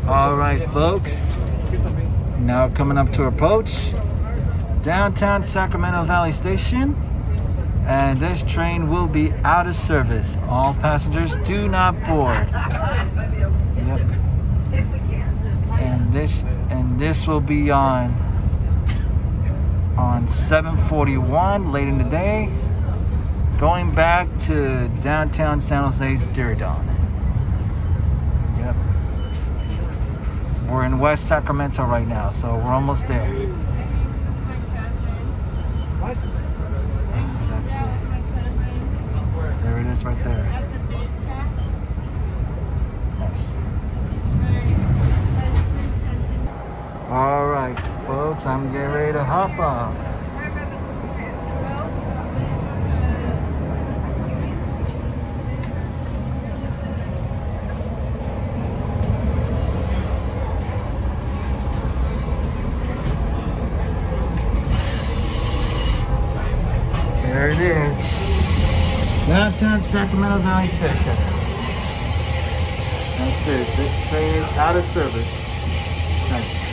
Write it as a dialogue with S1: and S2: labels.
S1: All right, folks. Now coming up to approach downtown Sacramento Valley Station, and this train will be out of service. All passengers do not board. Yep. And this will be on 7:41 late in the day, going back to downtown San Jose's Diridon. Yep. We're in West Sacramento right now, so we're almost there. That's it. There it is right there. Nice. All right, folks, I'm getting ready to hop off. There it is. Downtown Sacramento Valley Station. That's it. This train is out of service. Nice.